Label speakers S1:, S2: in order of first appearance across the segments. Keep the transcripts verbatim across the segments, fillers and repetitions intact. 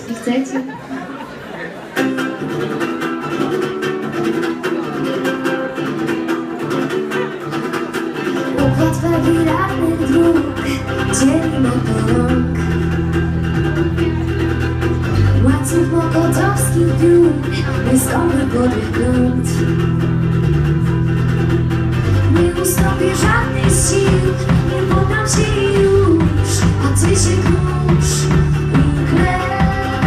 S1: jeśli chcecie. Układ fabularnych dróg dzieli na rąk. Łańcuch mokotowskich dróg, nieskąpy podgląd. Nie ustąpię żadnej z sił, nie poddam się już, a ty się krusz i klej.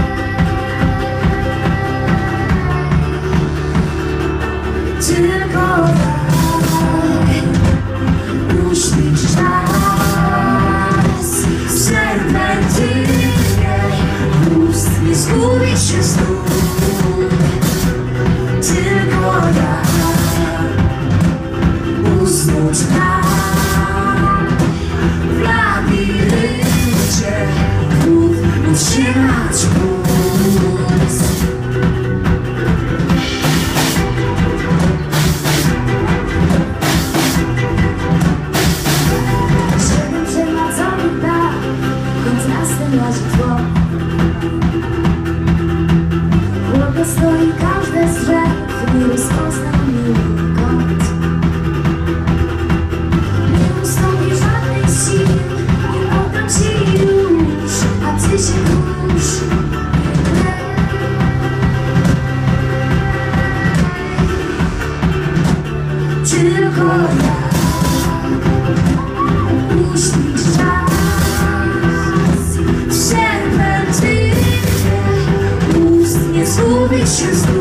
S1: Tylko tak uśpić czas w serpentynie, ust nie zgubić się znów. Tylko tak usnąć nam w labiryncie głów, utrzymać puls. Siedem przemadzonych dach, kontrastem razi tło. Chłodno stoi każde z drzew, nie rozpoznał miły kąt. Nie ustąpię żadnej sił, nie poddam się już, a ty się krusz i klej. Tylko tak uśpić czas w serpentynie, ust nie zgubić się znów.